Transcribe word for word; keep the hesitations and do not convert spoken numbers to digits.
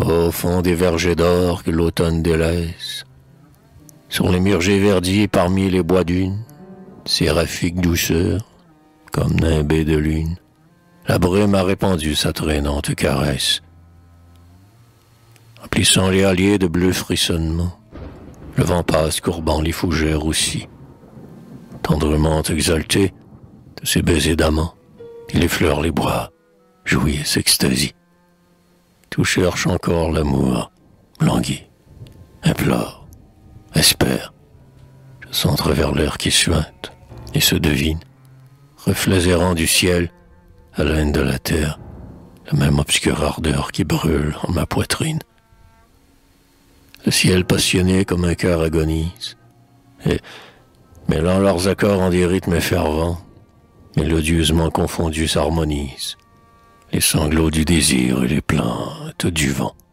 Au fond des vergers d'or que l'automne délaisse, sur les murgés verdis parmi les bois dunes, séraphique douceur, comme nimbée de lune, la brume a répandu sa traînante caresse. Emplissant les halliers de bleu frissonnement, le vent passe courbant les fougères aussi. Tendrement exalté de ses baisers d'amant, il effleure les bois, jouit et s'extasie. Tout cherche encore l'amour, languit, implore, espère. Je sens travers l'air qui suinte et se devine, reflets errants du ciel, haleine de la terre, la même obscure ardeur qui brûle en ma poitrine. Le ciel passionné comme un cœur agonise, et, mêlant leurs accords en des rythmes fervents, mélodieusement confondus s'harmonisent, les sanglots du désir et les plaintes du vent.